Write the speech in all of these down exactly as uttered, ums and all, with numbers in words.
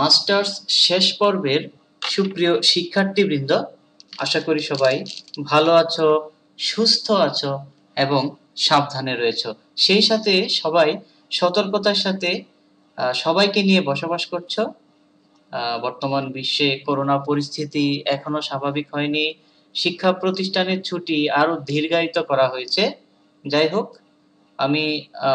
Masters শেষ পর্বের সুপ্রিয় শিক্ষার্থীবৃন্দ, আশা করি সবাই ভালো আছো, সুস্থ আছো এবং সাবধানে রয়েছো। সেই সাথে সবাই সতর্কতার সাথে সবাইকে নিয়ে বসবাস করছো। বর্তমান বিশ্বে করোনা পরিস্থিতি এখনো স্বাভাবিক হয়নি, শিক্ষা প্রতিষ্ঠানের ছুটি আরো দীর্ঘায়িত করা হয়েছে। যাই হোক, আমি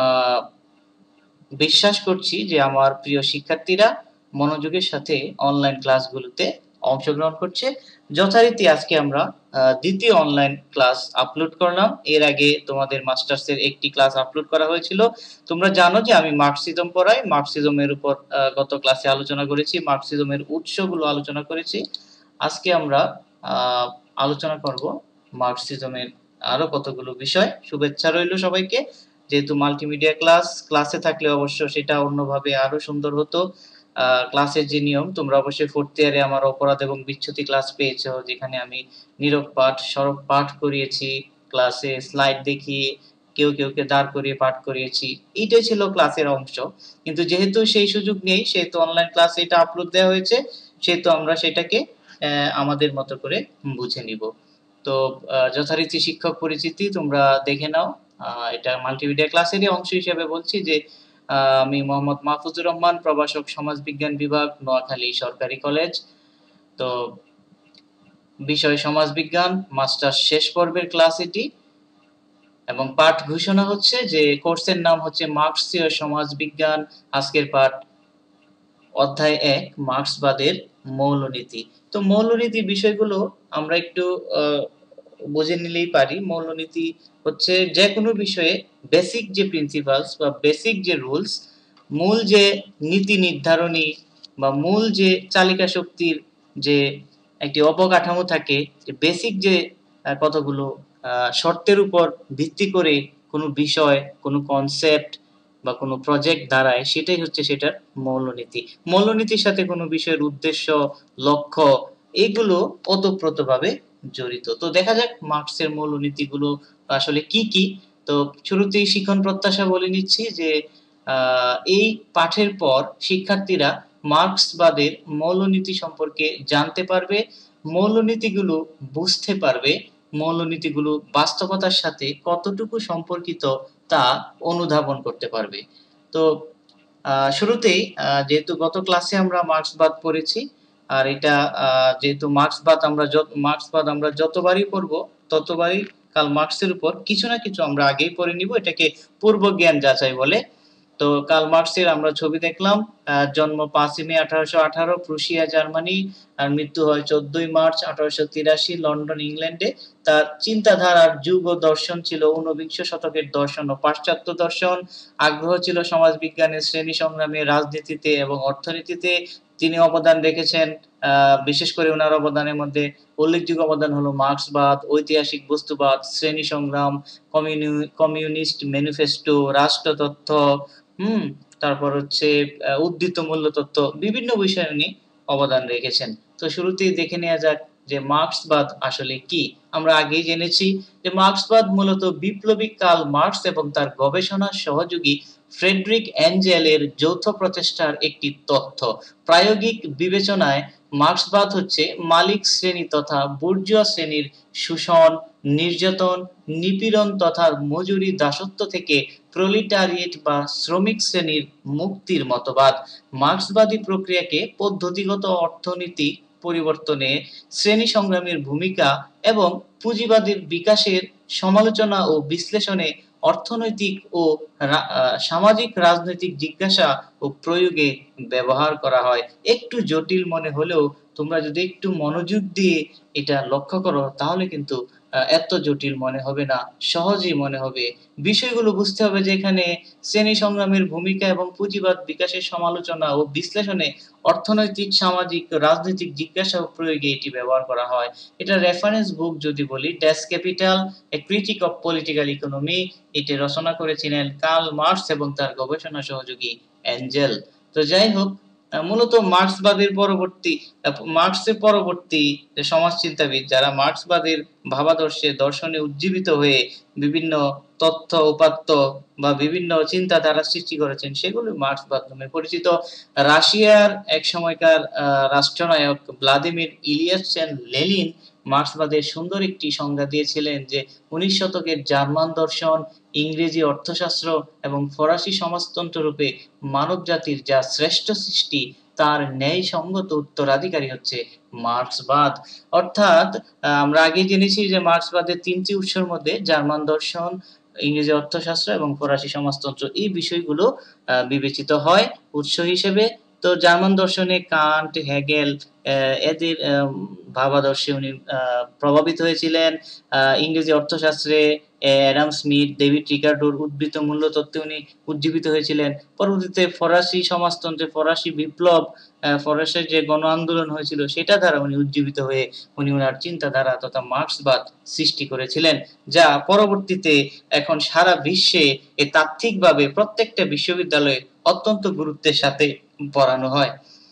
বিশ্বাস করছি যে আমার প্রিয় শিক্ষার্থীরা মনোযোগের সাথে অনলাইন ক্লাসগুলোতে অংশগ্রহণ করছে। যথারীতি আজকে আমরা দ্বিতীয় অনলাইন ক্লাস আপলোড করলাম। এর আগে তোমাদের মাস্টার্সের একটি ক্লাস আপলোড করা হয়েছিল। তোমরা জানো যে আমি মার্কসিজম পড়াই। মার্কসিজমের উপর গত ক্লাসে আলোচনা করেছি, মার্কসিজমের উৎসগুলো আলোচনা করেছি। আজকে আমরা আলোচনা করব মার্কসিজমের আরো কতগুলো বিষয়। শুভেচ্ছা রইল সবাইকে। যেহেতু মাল্টিমিডিয়া ক্লাস, ক্লাসে থাকলে অবশ্য সেটা অন্যভাবে আরো সুন্দর হতো। ক্লাসের যে নিয়ম, তোমরা অবশ্যই ফোর্থ ইয়ারে আমার অপরাধ এবং বিচ্যুতি ক্লাস পেয়েছো, যেখানে আমি নীরব পাঠ, সরব পাঠ করিয়েছি, ক্লাসে স্লাইড দেখিয়ে কেউ কেউকে দাঁড় করিয়ে পাঠ করিয়েছি। এইটাই ছিল ক্লাসের অংশ। কিন্তু যেহেতু সেই সুযোগ নেই, সেহেতু অনলাইন ক্লাসে এটা আপলোড দেওয়া হয়েছে, সেহেতু আমরা সেটাকে আমাদের মতো করে বুঝে নিব। তো যথারীতি শিক্ষক পরিচিতি তোমরা দেখে নাও। এটা মাল্টিমিডিয়া ক্লাসেরই অংশ হিসেবে বলছি যে আমি মোহাম্মদ মাহফুজুর রহমান, প্রভাষক সমাজবিজ্ঞান বিভাগ, নোয়াখালী সরকারি কলেজ। তো বিষয় সমাজবিজ্ঞান, মাস্টার্স শেষ পর্বের ক্লাস এটি, এবং পাঠ ঘোষণা হচ্ছে যে কোর্সের নাম হচ্ছে মার্ক্সীয় সমাজবিজ্ঞান। আজকের পাঠ অধ্যায় এক, মার্ক্সবাদের মৌলনীতি। তো মৌলনীতি বিষয়গুলো আমরা একটু বুঝে নিলেই পারি। মৌলনীতি হচ্ছে যে কোনো বিষয়ে বেসিক যে প্রিন্সিপালস বা বেসিক যে রুলস, মূল যে নীতি নির্ধারণী বা মূল যে চালিকা শক্তির যে একটি অবকাঠামো থাকে, যে বেসিক যে কতগুলো শর্তের উপর ভিত্তি করে কোনো বিষয়, কোনো কনসেপ্ট বা কোনো প্রজেক্ট দাঁড়ায়, সেটাই হচ্ছে সেটার মৌলনীতি। মৌলনীতির সাথে কোনো বিষয়ের উদ্দেশ্য, লক্ষ্য, এগুলো ওতপ্রোতভাবে জড়িত। তো দেখা যাক মার্ক্সের মৌলনীতিগুলো আসলে কি কি। তো শুরুতেই শিখন প্রত্যাশা বলে নিচ্ছি যে এই পাঠের পর শিক্ষার্থীরা মার্ক্সবাদের মৌলনীতি সম্পর্কে জানতে পারবে, মৌলনীতিগুলো বুঝতে পারবে, মৌলনীতিগুলো বাস্তবতার সাথে কতটুকু সম্পর্কিত তা অনুধাবন করতে পারবে। তো শুরুতেই যেহেতু গত ক্লাসে আমরা মার্ক্সবাদ পড়েছি, আর এটা যেহেতু মার্ক্সবাদ আমরা মার্ক্সবাদ আমরা যতবারই পড়ব ততবারই কার্ল মার্ক্সের উপর কিছু না কিছু আমরা আগেই পড়ে নিব। এটাকে পূর্ব জ্ঞান যাচাই বলে। তো কার্ল মার্ক্সের আমরা ছবি দেখলাম। জন্ম পাঁচই মে আঠারোশো আঠারো, প্রুশিয়া জার্মানি, আর মৃত্যু হয় চোদ্দই মার্চ আঠারোশো তিরাশি, লন্ডন ইংল্যান্ডে। তার চিন্তাধারার যুগ ও দর্শন ছিল ঊনবিংশ শতকের দর্শন ও পাশ্চাত্য দর্শন। আগ্রহ ছিল সমাজবিজ্ঞানের, শ্রেণী সংগ্রামে, রাজনীতিতে এবং অর্থনীতিতে। তিনি অবদান রেখেছেন, বিশেষ করে ওনার অবদানের মধ্যে উল্লেখযোগ্য অবদান হলো মার্ক্সবাদ, ঐতিহাসিক বস্তুবাদ, শ্রেণী সংগ্রাম, কমিউনিস্ট ম্যানিফেস্টো, রাষ্ট্রতত্ত্ব, হুম তারপর হচ্ছে উদ্ধৃত মূল্যতত্ত্ব, বিভিন্ন বিষয় নিয়ে অবদান রেখেছেন। তো শুরুতেই দেখে নেওয়া যাক যে মার্ক্সবাদ আসলে কি। আমরা আগেই জেনেছি যে মার্ক্সবাদ মূলত বিপ্লবী কার্ল মার্ক্স এবং তার গবেষণা সহযোগী ফ্রেডরিক এঞ্জেলের যৌথ প্রচেষ্টার একটি তথ্য। প্রায়োগিক বিবেচনায় মার্ক্সবাদ হচ্ছে মালিক শ্রেণী তথা বুর্জোয়া শ্রেণীর শোষণ, নির্যাতন, নিপীড়ন তথা মজুরি দাসত্ব থেকে প্রোলিটারিয়েট বা শ্রমিক শ্রেণীর মুক্তির মতবাদ। মার্ক্সবাদী প্রক্রিয়াকে পদ্ধতিগত অর্থনীতি পরিবর্তনে শ্রেণী সংগ্রামের ভূমিকা এবং পুঁজিবাদের বিকাশের সমালোচনা ও বিশ্লেষণে অর্থনৈতিক ও সামাজিক রাজনৈতিক জিজ্ঞাসা ও প্রয়োগে ব্যবহার করা হয়। একটু জটিল মনে হলেও তোমরা যদি একটু মনোযোগ দিয়ে এটা লক্ষ্য করো তাহলে কিন্তু এত জটিল মনে হবে না, সহজেই মনে হবে। বিষয়গুলো বুঝতে হবে যে এখানে শ্রেণী সংগ্রামের ভূমিকা এবং পুঁজিবাদ বিকাশের সমালোচনা ও বিশ্লেষণে অর্থনৈতিক, সামাজিক, রাজনৈতিক জিজ্ঞাসা ও প্রয়োগে এটি ব্যবহার করা হয়। এটা রেফারেন্স বুক যদি বলি, Das Kapital, a critique of political economy, এটি রচনা করেছিলেন কার্ল মার্ক্স এবং তার গবেষণা সহযোগী এঞ্জেল। তো যাই হোক, মূলত মার্ক্সবাদের পরবর্তী মার্ক্সের পরবর্তী যে সমাজচিন্তাবিদ যারা মার্ক্সবাদের ভাবাদর্শে দর্শনে উজ্জীবিত হয়ে বিভিন্ন তথ্য উপাত্ত বা বিভিন্ন চিন্তাধারা সৃষ্টি করেছেন সেগুলো মার্ক্সবাদ নামে পরিচিত। রাশিয়ার এক সময়কার রাষ্ট্রনায়ক ভ্লাদিমির ইলিয়াস লেনিন মার্ক্সবাদের সুন্দর একটি সংজ্ঞা দিয়েছিলেন যে উনিশ শতকের জার্মান দর্শন, ইংরেজি অর্থশাস্ত্র এবং ফরাসি সমাজতন্ত্র রূপে মানব জাতির যা শ্রেষ্ঠ সৃষ্টি তার ন্যায় সঙ্গত উত্তরাধিকারী হচ্ছে মার্ক্সবাদ। অর্থাৎ আমরা আগে জেনেছি যে মার্ক্সবাদের তিনটি উৎসের মধ্যে জার্মান দর্শন, ইংরেজি অর্থশাস্ত্র এবং ফরাসি সমাজতন্ত্র এই বিষয়গুলো বিবেচিত হয় উৎস হিসেবে। তো জার্মান দর্শনে কান্ট, হেগেল এদের ভাবাদর্শে উনি প্রভাবিত হয়েছিলেন। ইংরেজি অর্থশাস্ত্রে অ্যাডাম স্মিথ, ডেভিড রিকার্ডোর উদ্বৃত্ত মূল্য তত্ত্বে উনি উজ্জীবিত হয়েছিলেন। পরবর্তীতে ফরাসি সমাজতন্ত্রে ফরাসি বিপ্লব, ফরাসের যে গণ আন্দোলন হয়েছিল সেটা দ্বারা উনি উজ্জীবিত হয়ে উনি ওনার চিন্তাধারা তথা মার্ক্সবাদ সৃষ্টি করেছিলেন, যা পরবর্তীতে এখন সারা বিশ্বে এ তাত্ত্বিকভাবে প্রত্যেকটা বিশ্ববিদ্যালয়ে অত্যন্ত গুরুত্বের সাথে পড়ানো হয়।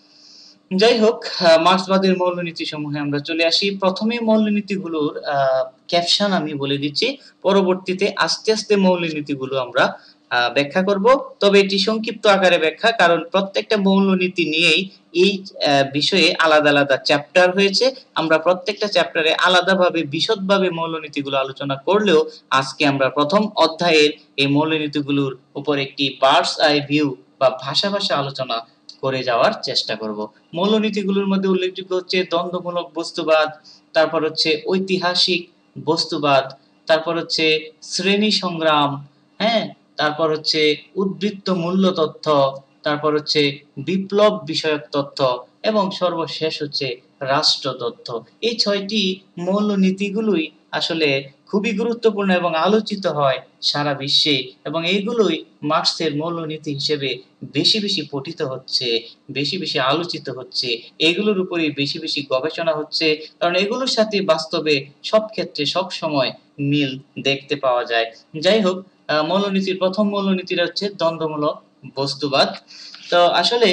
যাই হোক, মার্ক্সবাদের মূলনীতি সমূহে আমরা চলে আসি। প্রথমে মূলনীতিগুলোর ক্যাপশন আমি বলে দিচ্ছি, পরবর্তীতে আস্তে আস্তে মূলনীতিগুলো আমরা ব্যাখ্যা করব। তবে এটি সংক্ষিপ্ত আকারে ব্যাখ্যা, কারণ প্রত্যেকটা মূলনীতি নিয়েই এই বিষয়ে আলাদা আলাদা চ্যাপ্টার হয়েছে। আমরা প্রত্যেকটা চ্যাপ্টারে আলাদাভাবে বিশদভাবে মূলনীতিগুলো আলোচনা করলেও আজকে আমরা প্রথম অধ্যায়ের এই মূলনীতিগুলোর উপর একটি বার্ডস আই ভিউ বা ভাষা ভাষা আলোচনা করে যাওয়ার চেষ্টা করব। মূলনীতিগুলোর মধ্যে উল্লেখযোগ্য হচ্ছে দ্বন্দ্বমূলক বস্তুবাদ, তারপর হচ্ছে ঐতিহাসিক বস্তুবাদ, তারপর হচ্ছে শ্রেণী সংগ্রাম, হ্যাঁ, তারপর হচ্ছে উদ্বৃত্ত মূল্য তথ্য, তারপর হচ্ছে বিপ্লব বিষয়ক তথ্য এবং সর্বশেষ হচ্ছে রাষ্ট্র তথ্য। এই ছয়টি মূলনীতিগুলোই আসলে খুবই গুরুত্বপূর্ণ এবং আলোচিত হয় সারা বিশ্বে, এবং এইগুলোই মার্ক্সের মূলনীতি হিসেবে বেশি বেশি পঠিত হচ্ছে, বেশি বেশি আলোচিত হচ্ছে, এগুলোর উপরেই বেশি বেশি গবেষণা হচ্ছে, কারণ এগুলোর সাথে বাস্তবে সব ক্ষেত্রে সব সময় মিল দেখতে পাওয়া যায়। যাই হোক, মূলনীতির প্রথম মূলনীতিটা হচ্ছে দ্বন্দ্বমূলক বস্তুবাদ। তো আসলে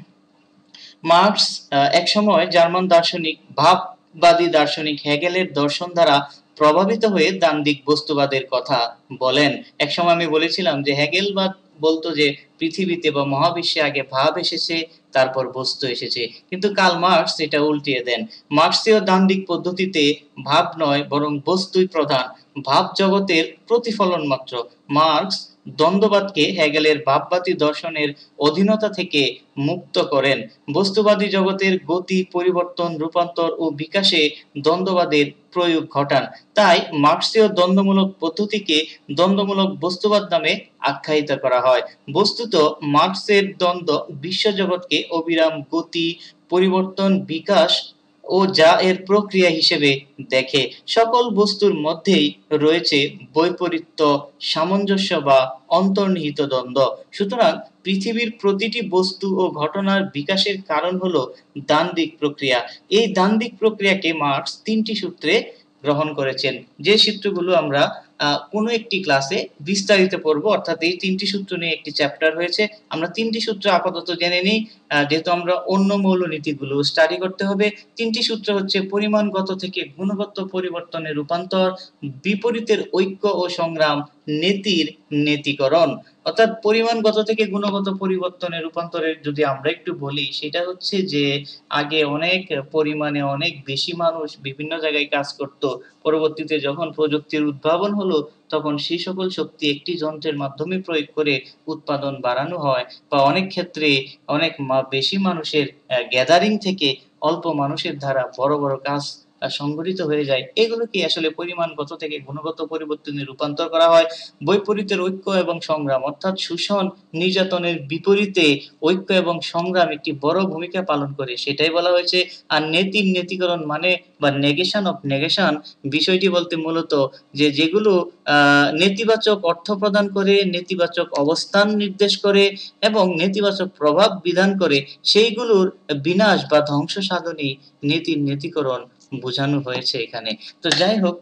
মার্ক্স এক সময় জার্মান দার্শনিক ভাববাদী দার্শনিক হেগেলের দর্শন দ্বারা প্রভাবিত হয়ে দ্বান্দ্বিক বস্তুবাদের কথা বলেন। এক সময় আমি বলেছিলাম যে হেগেলবাদ বলতো যে পৃথিবীতে বা মহাবিশ্বে আগে ভাব এসেছে, তারপর বস্তু এসেছে, কিন্তু কার্ল মার্ক্স এটা উল্টিয়ে দেন। মার্ক্সীয় দ্বান্দ্বিক পদ্ধতিতে ভাব নয় বরং বস্তুই প্রধান, ভাব জগতের প্রতিফলন মাত্র। মার্ক্স দ্বন্দ্ববাদকে হেগেলের ভাববাদী দর্শনের অধীনতা থেকে মুক্ত করেন। বস্তুবাদী জগতের গতি, পরিবর্তন, রূপান্তর ও বিকাশে দ্বন্দ্ববাদের প্রয়োগ ঘটান। তাই মার্ক্সীয় দ্বন্দ্বমূলক পদ্ধতিকে দ্বন্দ্বমূলক বস্তুবাদ নামে আখ্যায়িত করা হয়। বস্তুত মার্ক্সের দ্বন্দ্ব বিশ্বজগৎকে অবিরাম গতি, পরিবর্তন, বিকাশ ও যা এর প্রক্রিয়া হিসেবে দেখে। সকল বস্তুর মধ্যেই রয়েছে বৈপরীত্য, সামঞ্জস্য বা অন্তর্নিহিত দ্বন্দ্ব। সুতরাং পৃথিবীর প্রতিটি বস্তু ও ঘটনার বিকাশের কারণ হলো দ্বান্দ্বিক প্রক্রিয়া। এই দ্বান্দ্বিক প্রক্রিয়াকে মার্ক্স তিনটি সূত্রে গ্রহণ করেছেন, যে সূত্রগুলো আমরা কোনো একটি ক্লাসে বিস্তারিত পড়ব, অর্থাৎ এই তিনটি সূত্র নিয়ে একটি চ্যাপ্টার হয়েছে। আমরা তিনটি সূত্র আপাতত জেনে নিই, যেহেতু আমরা অন্য মৌলনীতিগুলো স্টাডি করতে হবে। তিনটি সূত্র হচ্ছে পরিমাণগত থেকে গুণগত পরিবর্তনের রূপান্তর, বিপরীতের ঐক্য ও সংগ্রাম, নেতির নেতিকরণ। অর্থাৎ পরিমাণগত থেকে গুণগত পরিবর্তনের রূপান্তরের যদি আমরা একটু বলি, সেটা হচ্ছে যে আগে অনেক পরিমাণে অনেক বেশি মানুষ বিভিন্ন জায়গায় কাজ করত, পরবর্তীতে যখন প্রযুক্তির উদ্ভাবন হলো তখন সেই সকল শক্তি একটি যন্ত্রের মাধ্যমে প্রয়োগ করে উৎপাদন বাড়ানো হয়, বা অনেক ক্ষেত্রে অনেক বেশি মানুষের গ্যাদারিং থেকে অল্প মানুষের দ্বারা বড় বড় কাজ সংগঠিত হয়ে যায়। এগুলোকে আসলে পরিমাণগত থেকে গুণগত পরিবর্তনে রূপান্তর করা হয়। বৈপরীত্যের ঐক্য এবং সংগ্রাম, অর্থাৎ শোষণ নির্যাতনের বিপরীতে ঐক্য এবং সংগ্রাম একটি বড় ভূমিকা পালন করে, সেটাই বলা হয়েছে। আর নেতির নেতিকরণ মানে বা নেগেশন অফ নেগেশন বিষয়টি বলতে মূলত যে যেগুলো আহ নেতিবাচক অর্থ প্রদান করে, নেতিবাচক অবস্থান নির্দেশ করে এবং নেতিবাচক প্রভাব বিধান করে, সেইগুলোর বিনাশ বা ধ্বংস সাধনই নীতির নীতিকরণ বোঝানো হয়েছে এখানে। তো যাই হোক,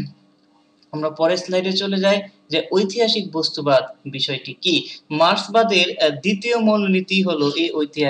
আমরা পরের স্লাইডে চলে যাই যে ঐতিহাসিক বস্তুবাদ বিষয়টি কি। মার্ক্সবাদের দ্বিতীয় মূলনীতি হলো এই ঐতিহাসিক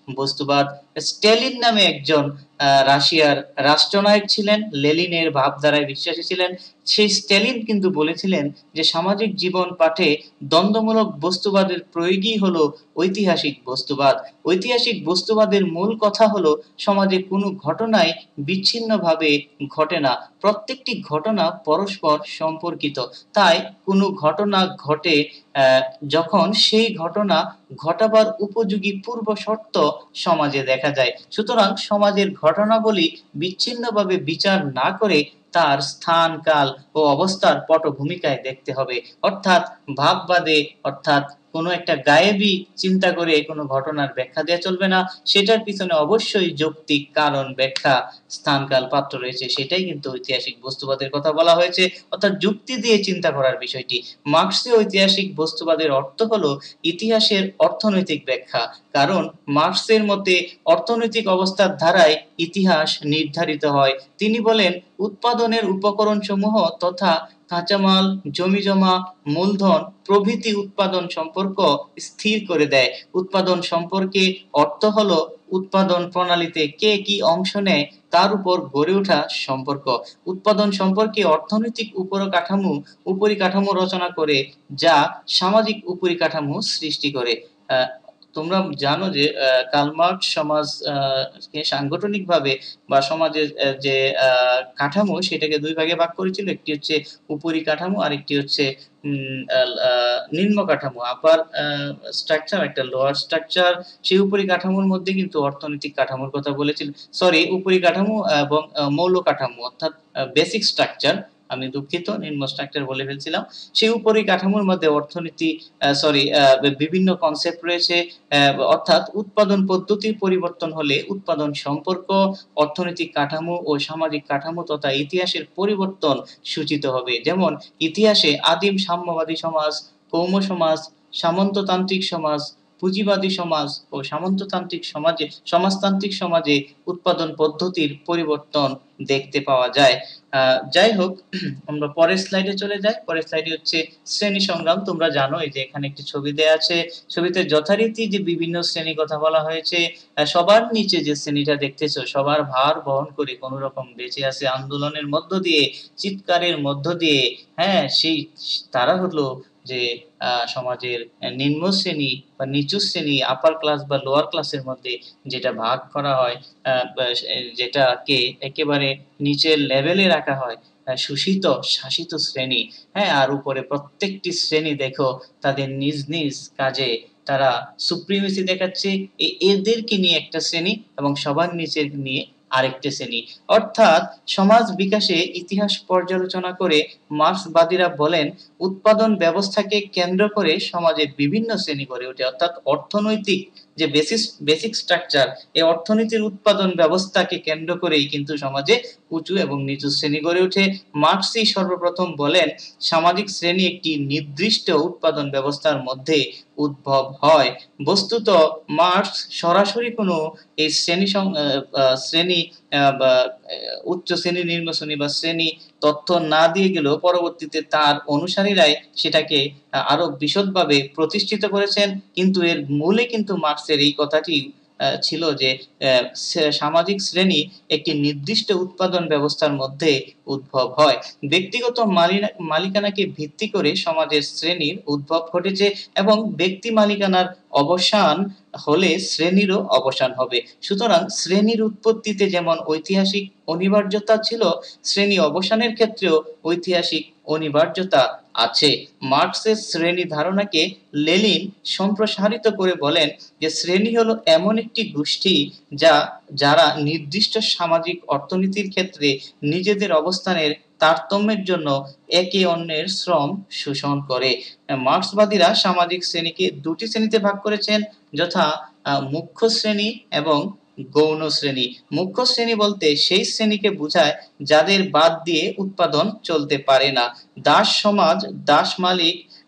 বস্তুবাদ। স্ট্যালিন নামে একজন আহ, রাশিয়ার রাষ্ট্রনায়ক ছিলেন, লেনিনের ভাবধারায় বিশ্বাসী ছিলেন। সেই স্ট্যালিন কিন্তু বলেছিলেন যে সামাজিক জীবন পাঠে দ্বন্দ্বমূলক বস্তুবাদের প্রয়োগই হলো ঐতিহাসিক বস্তুবাদ। ঐতিহাসিক বস্তুবাদের মূল কথা হলো সমাজে কোনো ঘটনাই বিচ্ছিন্নভাবে ঘটে না, প্রত্যেকটি ঘটনা পরস্পর সম্পর্কিত। তাই কোনো ঘটনা ঘটে আহ, যখন সেই ঘটনা ঘটাবার উপযোগী পূর্ব শর্ত সমাজে দেখা যায়। সুতরাং সমাজের ঘটনাবলী বিচ্ছিন্নভাবে বিচার না করে তার স্থান, কাল ও অবস্থার পটভূমিকায় দেখতে হবে। অর্থাৎ ভাববাদে, অর্থাৎ কোনো একটা গায়েবী চিন্তা করে কোনো ঘটনার ব্যাখ্যা দেওয়া চলবে না। সেটার পিছনে অবশ্যই যৌক্তিক কারণ, ব্যাখ্যা, স্থান, কাল, পাত্র রয়েছে। সেটাই কিন্তু ঐতিহাসিক বস্তুবাদের কথা বলা হয়েছে, অর্থাৎ যুক্তি দিয়ে চিন্তা করার বিষয়টি। মার্ক্সীয় ঐতিহাসিক বস্তুবাদের অর্থ হলো ইতিহাসের অর্থনৈতিক ব্যাখ্যা। কারণ মার্ক্সের মতে অর্থনৈতিক অবস্থার ধারায় ইতিহাস নির্ধারিত হয়। তিনি বলেন উৎপাদনের উপকরণ সমূহ তথা কাঁচামাল, জমিজমা, মূলধন প্রভৃতি উৎপাদন সম্পর্ক স্থির করে দেয়। উৎপাদন সম্পর্কে অর্থ হলো উৎপাদন প্রণালীতে কে কি অংশ নেয় তার উপর গড়ে ওঠা সম্পর্ক। উৎপাদন সম্পর্কে অর্থনৈতিক উপরিকাঠামো উপরিকাঠামো রচনা করে, যা সামাজিক উপরিকাঠামো সৃষ্টি করে। আহ, তোমরা জানো যে আহ, কার্ল মার্কস সমাজ আহ, কে সাংগঠনিকভাবে বা সমাজের আহ, যে আহ, কাঠামো সেটাকে দুই ভাগে ভাগ করেছিল। একটি হচ্ছে উপরিকাঠামো আর একটি হচ্ছে উম, আহ, আহ, নিম্ন কাঠামো, আপার স্ট্রাকচার, একটা লোয়ার স্ট্রাকচার। সেই উপরিকাঠামোর মধ্যে কিন্তু অর্থনৈতিক কাঠামোর কথা বলেছিল, সরি উপরিকাঠামো এবং আহ, মৌল কাঠামো অর্থাৎ বেসিক স্ট্রাকচার, আমি দুঃখিত নিম্ন স্ট্রাকচার বলে ফেলছিলাম। সেই উপরিকাঠামোর মধ্যে অর্থনীতি, সরি, বিভিন্ন কনসেপ্ট রয়েছে। আহ, অর্থাৎ উৎপাদন পদ্ধতির পরিবর্তন হলে উৎপাদন সম্পর্ক, অর্থনৈতিক কাঠামো ও সামাজিক কাঠামো তথা ইতিহাসের পরিবর্তন সূচিত হবে। যেমন ইতিহাসে আদিম সাম্যবাদী সমাজ, কৌম সমাজ, সামন্ততান্ত্রিক সমাজ, পুঁজিবাদী সমাজ ও সামন্ততান্ত্রিক সমাজে সমাজতান্ত্রিক সমাজে উৎপাদন পদ্ধতির পরিবর্তন দেখতে পাওয়া যায়। আহ, যাই হোক, আমরা পরের স্লাইডে চলে যাই। পরের স্লাইডে হচ্ছে শ্রেণী সংগ্রাম। তোমরা জানো এই যে এখানে একটি ছবি দেয়া আছে, ছবিতে যথারীতি যে বিভিন্ন শ্রেণী কথা বলা হয়েছে। আহ, সবার নিচে যে শ্রেণীটা দেখতেছো, সবার ভার বহন করে কোন রকম বেঁচে আছে আন্দোলনের মধ্য দিয়ে, চিৎকারের মধ্য দিয়ে, হ্যাঁ, সেই তারা হলো যে আহ, সমাজের নিম্ন শ্রেণী বা নিচু শ্রেণী, আপার ক্লাস বা লোয়ার ক্লাসের মধ্যে যেটা ভাগ করা হয়, আহ, বা যেটাকে একেবারে নিচের লেভেলে রাখা হয়, আহ, শোষিত শাসিত শ্রেণী। হ্যাঁ, আর উপরে প্রত্যেকটি শ্রেণী দেখো তাদের নিজ নিজ কাজে তারা সুপ্রিমেসি দেখাচ্ছে। এ- এদেরকে নিয়ে একটা শ্রেণী এবং সবার নিচের নিয়ে আরেকটা শ্রেণী। অর্থাৎ সমাজ বিকাশে ইতিহাস পর্যালোচনা করে মার্ক্সবাদীরা বলেন উৎপাদন ব্যবস্থাকে কেন্দ্র করে সমাজে বিভিন্ন শ্রেণী গড়ে ওঠে। অর্থাৎ অর্থনৈতিক যে বেসিস বেসিক স্ট্রাকচার, এই অর্থনীতির উৎপাদন ব্যবস্থাকে কেন্দ্র করেই কিন্তু সমাজে উঁচু এবং নিচু শ্রেণী গড়ে ওঠে। মার্ক্সই সর্বপ্রথম বলেন সামাজিক শ্রেণী একটি নির্দিষ্ট উৎপাদন ব্যবস্থার মধ্যে উদ্ভব হয়। বস্তুত মার্ক্স সরাসরি কোনো এই শ্রেণী সং- আহ, আহ, শ্রেণী আহ, বা আহ, উচ্চ শ্রেণী, নিম্ন শ্রেণী বা শ্রেণী তথ্য না দিয়ে গেলেও পরবর্তীতে তার অনুসারীরাই সেটাকে আহ, আরো বিশদভাবে প্রতিষ্ঠিত করেছেন। কিন্তু এর মূলে কিন্তু মার্ক্সের এই কথাটি আহ, ছিল যে আহ, সে- সামাজিক শ্রেণী একটি নির্দিষ্ট উৎপাদন ব্যবস্থার মধ্যে উদ্ভব হয়। ব্যক্তিগত মালিনা- মালিকানাকে ভিত্তি করে সমাজের শ্রেণীর উদ্ভব ঘটেছে এবং ব্যক্তি মালিকানার অবসান হলে শ্রেণীরও অবসান হবে। সুতরাং শ্রেণীর উৎপত্তিতে যেমন ঐতিহাসিক অনিবার্যতা ছিল, শ্রেণী অবসানের ক্ষেত্রেও ঐতিহাসিক অনিবার্যতা আছে। মার্ক্সের শ্রেণী ধারণাকে লেনিন সম্প্রসারিত করে বলেন যে শ্রেণী হলো এমন একটি গোষ্ঠী যা যারা নির্দিষ্ট সামাজিক অর্থনীতির ক্ষেত্রে নিজেদের অবস্থানের তারতম্যের জন্য একে অন্যের শ্রম শোষণ করে। মার্ক্সবাদীরা সামাজিক শ্রেণীকে দুটি শ্রেণীতে ভাগ করেছেন, যথা আহ, মুখ্য শ্রেণী এবং গৌণ শ্রেণী। মুখ্য শ্রেণী বলতে সেই শ্রেণীকে বোঝায় যাদের বাদ দিয়ে উৎপাদন চলতে পারে না। দাস সমাজ, দাস মালিক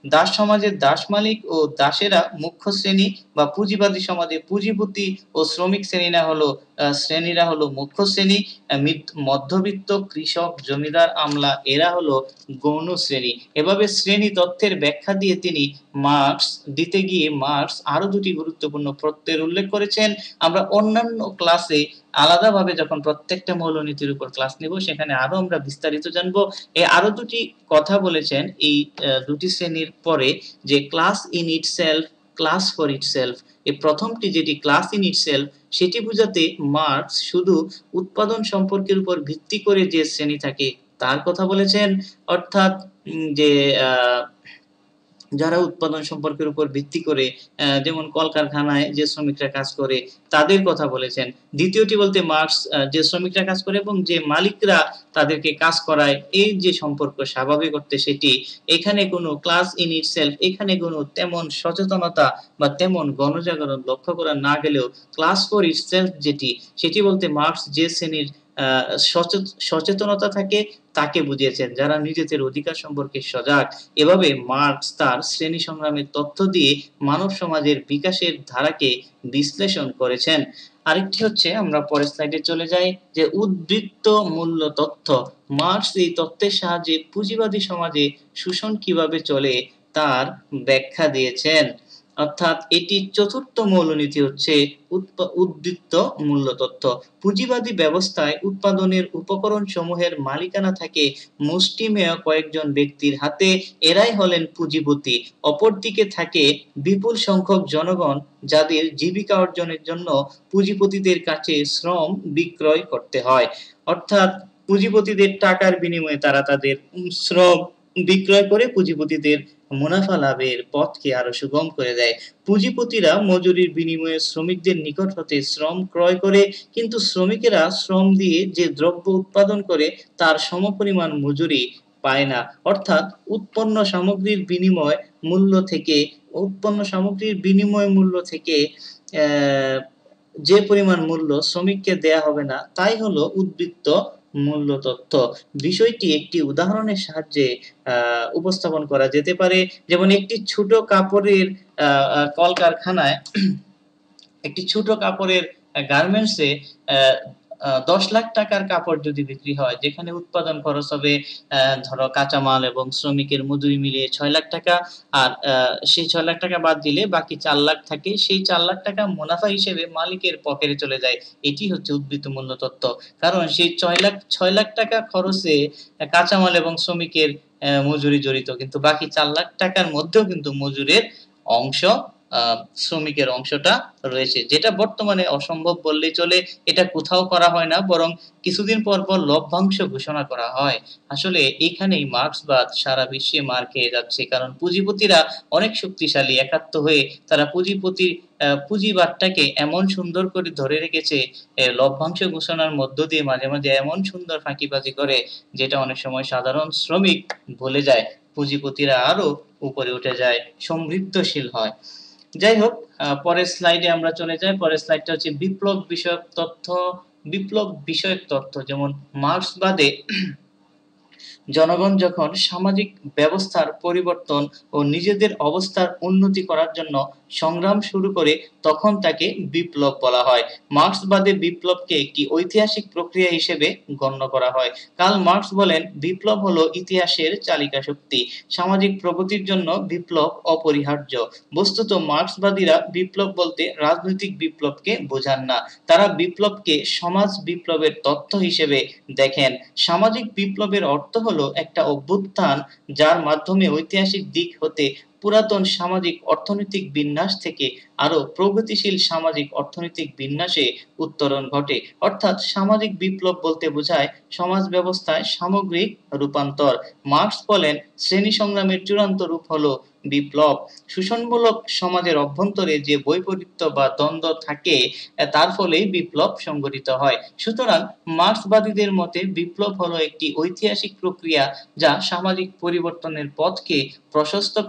দাস সমাজের দাস মালিক ও দাসেরা মুখ্য শ্রেণী বা পুঁজিবাদী সমাজে পুঁজিপতি ও শ্রমিক শ্রেণীরা হলো আহ, শ্রেণীরা হলো মুখ্য শ্রেণী, আহ, মিদ- মধ্যবিত্ত কৃষক জমিদার আমলা এরা হলো গৌণ শ্রেণী। এভাবে শ্রেণী তত্ত্বের ব্যাখ্যা দিয়ে তিনি মার্কস দিতে গিয়ে মার্কস আরো দুটি গুরুত্বপূর্ণ প্রত্যয়ের উল্লেখ করেছেন। আমরা অন্যান্য ক্লাসে আলাদাভাবে যখন প্রত্যেকটা মৌলনীতির উপর ক্লাস নিব সেখানে আরো আমরা বিস্তারিত জানবো। এই আরো দুটি কথা বলেছেন এই আহ, দুটি শ্রেণীর পরে, যে class in itself, class for itself. এই প্রথমটি যেটি ক্লাস ইন ইটসেলফ সেটি বোঝাতে মার্কস শুধু উৎপাদন সম্পর্কের উপর ভিত্তি করে যে শ্রেণী থাকে তার কথা বলেছেন, অর্থাৎ উম, যে আহ যারা উৎপাদন সম্পর্কের উপর ভিত্তি করে আহ, যেমন কলকারখানায় যে শ্রমিকরা কাজ করে তাদের কথা বলেছেন। দ্বিতীয়টি বলতে মার্কস আহ, যে শ্রমিকরা কাজ করে এবং যে মালিকরা তাদেরকে কাজ করায় এই যে সম্পর্ক স্বাভাবিক করতে সেটি, এখানে কোনো ক্লাস ইন ইটসেলফ, এখানে কোনো তেমন সচেতনতা বা তেমন গণজাগরণ লক্ষ্য করা না গেলেও ক্লাস ফর ইটসেলফ যেটি, সেটি বলতে মার্কস যে শ্রেণীর আহ, সচেত- সচেতনতা থাকে তাকে বুঝিয়েছেন, যারা নিজেদের অধিকার সম্পর্কে সজাগ। এভাবে মার্কস তার শ্রেণী সংগ্রামের তথ্য দিয়ে মানব সমাজের বিকাশের ধারাকে বিশ্লেষণ করেছেন। আরেকটি হচ্ছে, আমরা পরের স্লাইডে চলে যাই, যে উদ্বৃত্ত মূল্য তথ্য। মার্কস এই তত্ত্বের সাহায্যে পুঁজিবাদী সমাজে শোষণ কিভাবে চলে তার ব্যাখ্যা দিয়েছেন। অর্থাৎ এটি চতুর্থ মৌলনীতি হচ্ছে উৎপ- উদ্বৃত্ত মূল্য তথ্য। পুঁজিবাদী ব্যবস্থায় উৎপাদনের উপকরণ সমূহের মালিকানা থাকে মুষ্টিমেয় কয়েকজন ব্যক্তির হাতে, এরাই হলেন পুঁজিপতি। অপরদিকে থাকে বিপুল সংখ্যক জনগণ যাদের জীবিকা অর্জনের জন্য পুঁজিপতিদের কাছে শ্রম বিক্রয় করতে হয়। অর্থাৎ পুঁজিপতিদের টাকার বিনিময়ে তারা তাদের উম, শ্রম বিক্রয় করে পুঁজিপতিদের মুনাফা লাভের পথকে আরো সুগম করে দেয়। পুঁজিপতিরা মজুরির বিনিময়ে শ্রমিকদের নিকট হতে শ্রম ক্রয় করে, কিন্তু শ্রমিকেরা শ্রম দিয়ে যে দ্রব্য উৎপাদন করে তার সমপরিমাণ মজুরি পায় না। অর্থাৎ উৎপন্ন সামগ্রীর বিনিময় মূল্য থেকে উৎপন্ন সামগ্রীর বিনিময় মূল্য থেকে আহ, যে পরিমাণ মূল্য শ্রমিককে দেয়া হবে না তাই হলো উদ্বৃত্ত মূল্য তথ্য। বিষয়টি একটি উদাহরণের সাহায্যে আহ, উপস্থাপন করা যেতে পারে। যেমন একটি ছোট কাপড়ের আহ, আহ, কলকারখানায় একটি ছোট কাপড়ের গার্মেন্টসে দশ লাখ টাকার কাপড় যদি বিক্রি হয়, যেখানে উৎপাদন খরচ হবে আহ, ধরো কাঁচামাল এবং শ্রমিকের মজুরি মিলিয়ে ছয় লাখ টাকা, আর আহ, সেই ছয় লাখ টাকা বাদ দিলে বাকি চার লাখ থাকে, সেই চার লাখ টাকা মুনাফা হিসেবে মালিকের পকেটে চলে যায়। এটি হচ্ছে উদ্বৃত্ত মূল্য তত্ত্ব। কারণ সেই ছয় লাখ ছয় লাখ টাকা খরচে আহ, কাঁচামাল এবং শ্রমিকের আহ, মজুরি জড়িত, কিন্তু বাকি চার লাখ টাকার মধ্যেও কিন্তু মজুরের অংশ আহ, শ্রমিকের অংশটা রয়েছে, যেটা বর্তমানে অসম্ভব বললেই চলে। এটা কোথাও করা হয় না, বরং কিছুদিন পর পর লভ্যাংশ ঘোষণা করা হয়। আসলে এখানেই মার্ক্সবাদ সারা বিশ্বে মার খেয়ে যাচ্ছে, কারণ পুঁজিপতিরা অনেক শক্তিশালী, একাত্ম হয়ে তারা পুঁজিপতির আহ, পুঁজিবাদটাকে এমন সুন্দর করে ধরে রেখেছে, এ, লভ্যাংশ ঘোষণার মধ্য দিয়ে মাঝে মাঝে এমন সুন্দর ফাঁকিবাজি করে যেটা অনেক সময় সাধারণ শ্রমিক ভুলে যায়, পুঁজিপতিরা আরো উপরে উঠে যায়, সমৃদ্ধশীল হয়। যাই হোক, আহ, পরের স্লাইডে আমরা চলে যাই। পরের স্লাইডটা হচ্ছে বিপ্লব বিষয়ক তথ্য। বিপ্লব বিষয়ক তথ্য, যেমন মার্ক্সবাদে জনগণ যখন সামাজিক ব্যবস্থার পরিবর্তন ও নিজেদের অবস্থার উন্নতি করার জন্য সংগ্রাম শুরু করে তখন তাকে বিপ্লব বলা হয়। মার্ক্সবাদে বিপ্লবকে একটি ঐতিহাসিক প্রক্রিয়া হিসেবে গণ্য করা হয়। কার্ল মার্ক্স বলেন, বিপ্লব হলো ইতিহাসের চালিকা শক্তি, সামাজিক প্রগতির জন্য বিপ্লব অপরিহার্য। বস্তুত মার্ক্সবাদীরা বিপ্লব বলতে রাজনৈতিক বিপ্লবকে বোঝান না, তারা বিপ্লবকে সমাজ বিপ্লবের তথ্য হিসেবে দেখেন। সামাজিক বিপ্লবের অর্থ হলো একটা অভ্যুত্থান যার মাধ্যমে ঐতিহাসিক দিক হতে পুরাতন সামাজিক অর্থনৈতিক বিন্যাস থেকে আরো প্রগতিশীল সামাজিক অর্থনৈতিক বিন্যাসে উত্তরণ ঘটে। অর্থাৎ সামাজিক বিপ্লব বলতে বোঝায় সমাজ ব্যবস্থায় সামগ্রিক রূপান্তর। মার্ক্স বলেন, শ্রেণী সংগ্রামের চূড়ান্ত রূপ হলো বিপ্লব। শোষণমূলক সমাজের অভ্যন্তরে যে বৈপরীত্য বা দ্বন্দ্ব থাকে তার ফলেই বিপ্লব সংঘটিত হয়। সুতরাং মার্ক্সবাদীদের মতে বিপ্লব হলো একটি ঐতিহাসিক প্রক্রিয়া যা সামাজিক পরিবর্তনের পথকে প্রশস্ত করে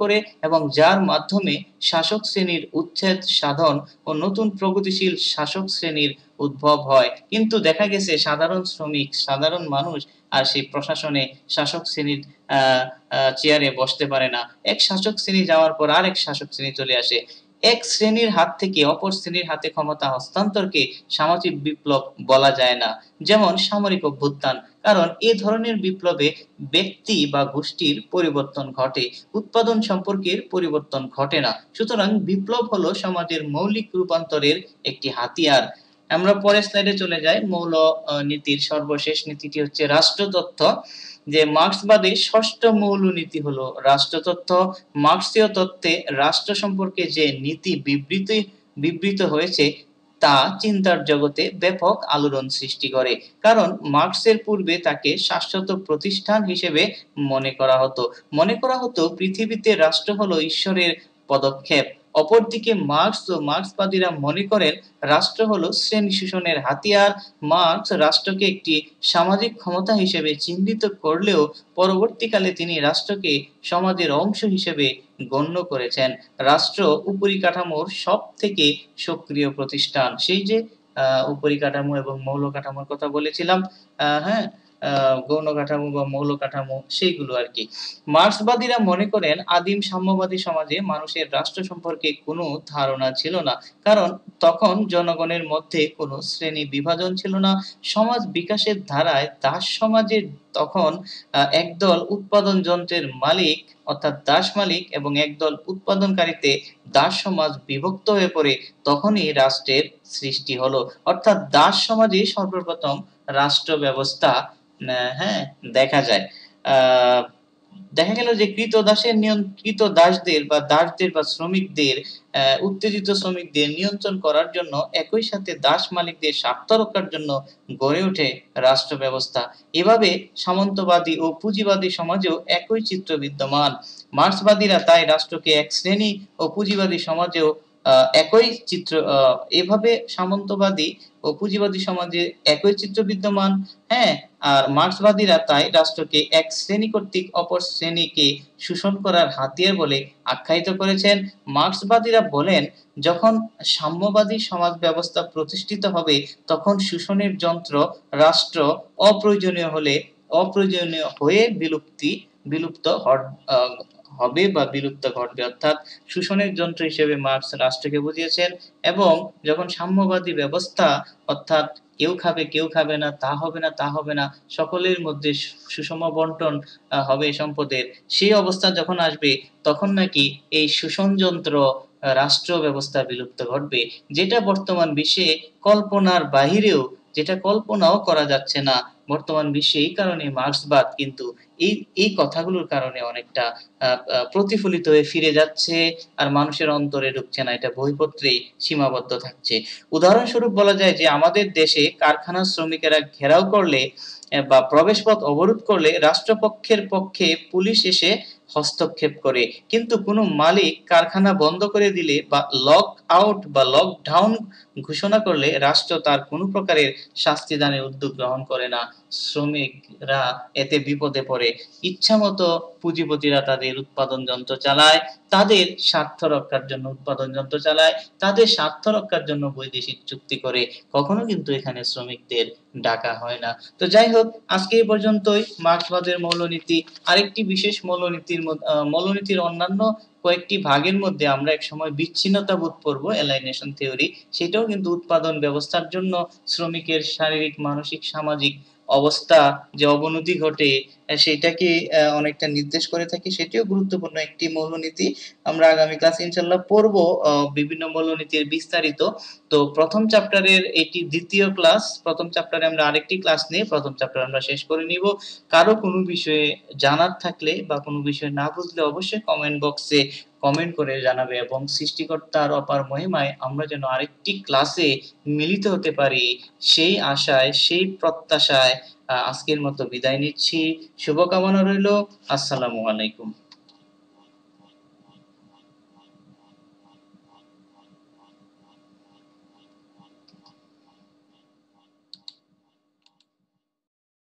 এবং যার মাধ্যমে শাসক শ্রেণীর উচ্ছেদ সাধন ও নতুন প্রগতিশীল শাসক শ্রেণীর উদ্ভব হয়। কিন্তু দেখা গেছে সাধারণ শ্রমিক, সাধারণ মানুষ আর সেই প্রশাসনে শাসক শ্রেণীর আহ আহ চেয়ারে বসতে পারে না। এক শাসক শ্রেণী যাওয়ার পর আরেক শাসক শ্রেণী চলে আসে। এক শ্রেণীর হাত থেকে অপর শ্রেণীর হাতে ক্ষমতা হস্তান্তরকে সামাজিক বিপ্লব বলা যায় না, যেমন সামরিক অভ্যুত্থান। কারণ এ ধরনের বিপ্লবে ব্যক্তি বা গোষ্ঠীর পরিবর্তন ঘটে, উৎপাদন সম্পর্কের পরিবর্তন ঘটে না। সুতরাং বিপ্লব হলো সমাজের মৌলিক রূপান্তরের একটি হাতিয়ার। আমরা পরের স্লাইডে চলে যাই। মৌল নীতির সর্বশেষ নীতিটি হচ্ছে রাষ্ট্রতত্ত্ব। যে মার্ক্সবাদের ষষ্ঠ মৌলনীতি হলো রাষ্ট্রতত্ত্ব। মার্ক্সীয় তত্ত্বে রাষ্ট্র সম্পর্কে যে নীতি বিবৃত বিবৃত হয়েছে তা চিন্তার জগতে ব্যাপক আলোড়ন সৃষ্টি করে। কারণ মার্ক্সের পূর্বে তাকে শাশ্বত প্রতিষ্ঠান হিসেবে মনে করা হতো। মনে করা হতো পৃথিবীতে রাষ্ট্র হলো ঈশ্বরের পদক্ষেপ। অপরদিকে মার্ক্স ও মার্ক্সবাদীরা মনে করেন রাষ্ট্র হলো শ্রেণী শোষণের হাতিয়ার। মার্ক্স রাষ্ট্রকে একটি সামাজিক ক্ষমতা হিসেবে চিহ্নিত করলেও পরবর্তীকালে তিনি রাষ্ট্রকে সমাজের অংশ হিসেবে গণ্য করেছেন। রাষ্ট্র উপরিকাঠামোর সব থেকে সক্রিয় প্রতিষ্ঠান। সেই যে আহ উপরিকাঠামো এবং মৌল কাঠামোর কথা বলেছিলাম, আহ হ্যাঁ আহ গৌণ কাঠামো বা মৌল কাঠামো সেইগুলো আর কি। মার্ক্সবাদীরা মনে করেন আদিম সাম্যবাদী সমাজে মানুষের রাষ্ট্র সম্পর্কে কোনো ধারণা ছিল না, কারণ তখন জনগণের মধ্যে কোনো শ্রেণী বিভাজন ছিল না। সমাজ বিকাশের ধারায় দাস সমাজের তখন আহ, একদল উৎপাদন যন্ত্রের মালিক অর্থাৎ দাস মালিক এবং একদল উৎপাদনকারীতে দাস সমাজ বিভক্ত হয়ে পড়ে তখনই রাষ্ট্রের সৃষ্টি হলো। অর্থাৎ দাস সমাজে সর্বপ্রথম রাষ্ট্র ব্যবস্থা আহ, হ্যাঁ দেখা যায়। আহ দেখা গেল যে কৃতদাসের নিয়ন্ত্রিত দাসদের বা দাসদের বা শ্রমিকদের আহ, উত্তেজিত শ্রমিকদের নিয়ন্ত্রণ করার জন্য একই সাথে দাস মালিকদের স্বার্থ রক্ষার জন্য গড়ে ওঠে রাষ্ট্র ব্যবস্থা। এভাবে সামন্তবাদী ও পুঁজিবাদী সমাজেও একই চিত্র বিদ্যমান। মার্ক্সবাদীরা তাই রাষ্ট্রকে এক শ্রেণী ও পুঁজিবাদী সমাজেও আহ, একই চিত্র আহ, এভাবে সামন্তবাদী ও পুঁজিবাদী সমাজে একই চিত্র বিদ্যমান। হ্যাঁ, আর মার্ক্সবাদীরা তাই রাষ্ট্রকে এক শ্রেণী কর্তৃক অপর শ্রেণীকে শোষণ করার হাতিয়ার বলে আখ্যায়িত করেছেন। মার্ক্সবাদীরা বলেন যখন সাম্যবাদী সমাজ ব্যবস্থা প্রতিষ্ঠিত হবে তখন শোষণের যন্ত্র রাষ্ট্র অপ্রয়োজনীয় হলে অপ্রয়োজনীয় হয়ে বিলুপ্তি বিলুপ্ত হবে বা বিলুপ্ত ঘটবে। অর্থাৎ শোষণের যন্ত্র হিসেবে মার্ক্স রাষ্ট্রকে বুঝিয়েছেন। এবং যখন সাম্যবাদী ব্যবস্থা অর্থাৎ কেউ খাবে কেউ খাবে না, তা হবে না তা হবে না, সকলের মধ্যে সুষম বন্টন আহ, হবে সম্পদের, সেই অবস্থা যখন আসবে তখন নাকি এই শোষণ যন্ত্র আহ, রাষ্ট্র ব্যবস্থা বিলুপ্ত ঘটবে, যেটা বর্তমান বিশ্বে কল্পনার বাহিরেও, যেটা কল্পনাও করা যাচ্ছে না বর্তমান বিশ্বে। এই কারণে মার্ক্সবাদ কিন্তু এই এই কথাগুলোর কারণে অনেকটা আহ, আহ, প্রতিফলিত হয়ে ফিরে যাচ্ছে আর মানুষের অন্তরে ঢুকছে না, এটা বইপত্রেই সীমাবদ্ধ থাকছে। উদাহরণস্বরূপ বলা যায় যে আমাদের দেশে কারখানার শ্রমিকেরা ঘেরাও করলে আহ, বা প্রবেশপথ অবরোধ করলে রাষ্ট্রপক্ষের পক্ষে পুলিশ এসে হস্তক্ষেপ করে, কিন্তু কোনো মালিক কারখানা বন্ধ করে দিলে বা লক আউট বা লকডাউন ঘোষণা করলে রাষ্ট্র তার কোনো প্রকারের শাস্তি দানের উদ্যোগ গ্রহণ করে না। শ্রমিকরা এতে বিপদে পড়ে। ইচ্ছামতো পুঁজিপতিরা তাদের উৎপাদন যন্ত্র চালায়, তাদের স্বার্থ রক্ষার জন্য উৎপাদন যন্ত্র চালায়, তাদের স্বার্থ রক্ষার জন্য বৈদেশিক চুক্তি করে, কখনো কিন্তু এখানে শ্রমিকদের ডাকা হয় না। তো যাই হোক, আজকে এই পর্যন্তই মার্ক্সবাদের মৌলনীতি। আরেকটি বিশেষ মৌলনীতির মধ্য- আহ, মৌলনীতির অন্যান্য কয়েকটি ভাগের মধ্যে আমরা এক সময় বিচ্ছিন্নতাবোধ পড়বো, অ্যালাইনেশন থিওরি। সেটাও কিন্তু উৎপাদন ব্যবস্থার জন্য শ্রমিকের শারীরিক, মানসিক, সামাজিক অবস্থা যে অবনতি ঘটে আহ, সেটাকে আহ, অনেকটা নির্দেশ করে থাকে, সেটিও গুরুত্বপূর্ণ একটি মৌলনীতি। আমরা আগামী ক্লাসে ইনশাল্লাহ পড়বো আহ, বিভিন্ন মৌলনীতির বিস্তারিত। তো প্রথম চ্যাপ্টারের এটি দ্বিতীয় ক্লাস। প্রথম চ্যাপ্টারে আমরা আরেকটি ক্লাস নিয়ে প্রথম চ্যাপ্টার আমরা শেষ করে নিব। কারো কোনো বিষয়ে জানার থাকলে বা কোনো বিষয় না বুঝলে অবশ্যই কমেন্ট বক্সে কমেন্ট করে জানাবে, এবং সৃষ্টিকর্তার অপার মহিমায় আমরা যেন আরেকটি ক্লাসে মিলিত হতে পারি সেই আশায়, সেই প্রত্যাশায় আহ, আজকের মতো বিদায় নিচ্ছি। শুভকামনা রইল। আসসালামু আলাইকুম।